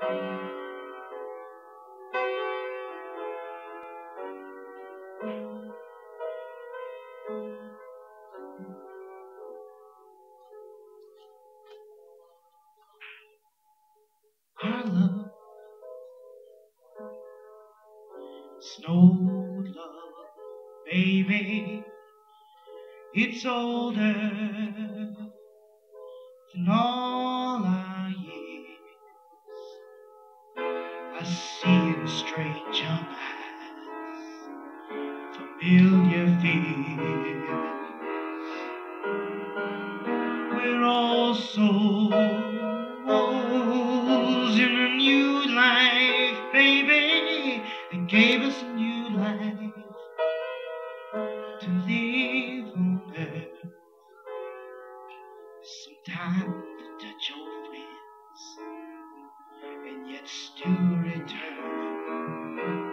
Our love, snow love, baby, it's older than all our years. I see in strange eyes familiar fears. We're all souls in a new life, baby, and gave us a new life to live on earth. Sometimes to touch old friends and yet still return.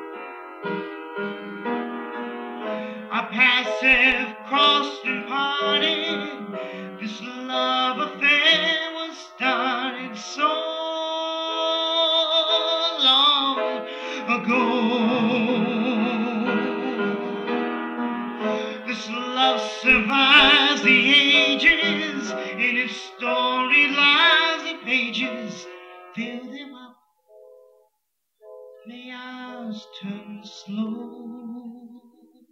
Our passive crossed and parted, this love affair was started so long ago. This love survives the ages, in its story lies the pages. Fill them up, may ours turn slow.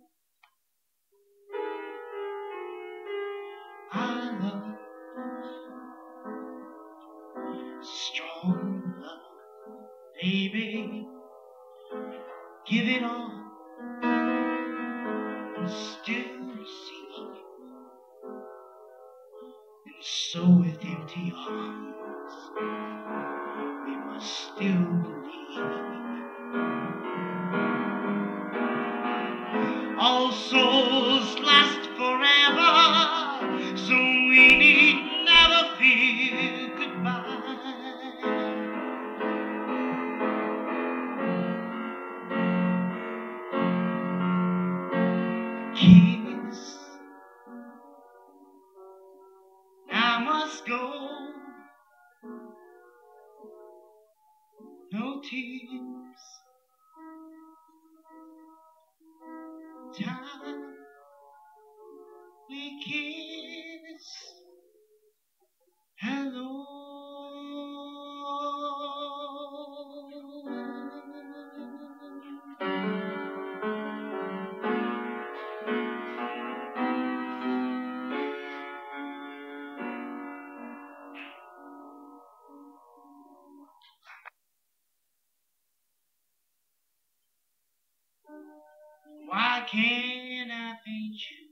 Our love, strong love, baby, give it all and still receive. And so with empty arms we must still believe. All souls last forever, so we need never fear goodbye. Kiss, I must go, no tears, time we kiss, hello. Why can't I paint you?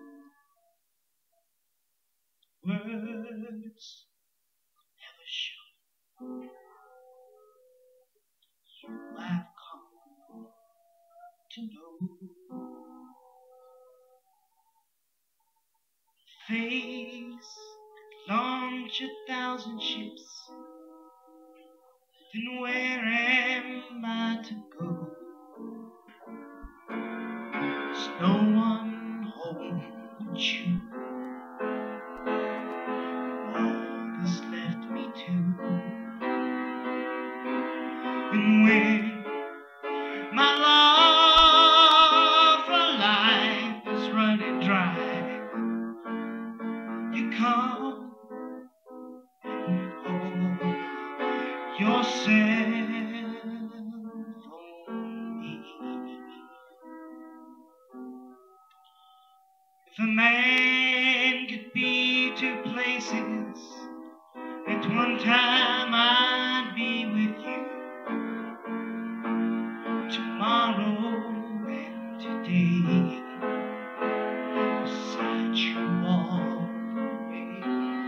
Words never show you I've come to know. Face launch 1,000 ships, then where am I to go? There's no one home but you. All that's left me to. And when my love for life is running dry, you come and pour yourself on me. If a man could be two places at one time, I'd be with you. Tomorrow and today, beside you all the way.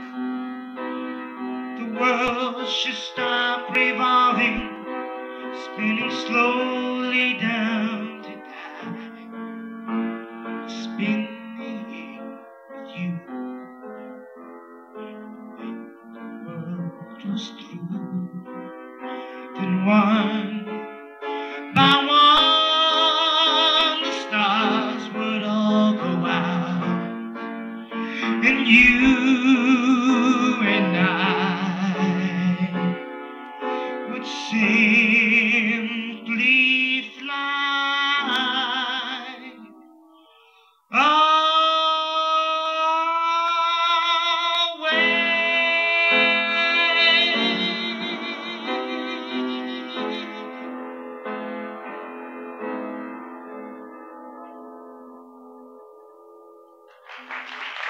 The world should stop revolving, spinning slowly down to die. Spinning with you. When the world was through, then one by one the stars would all go out, and you and I would simply fly away.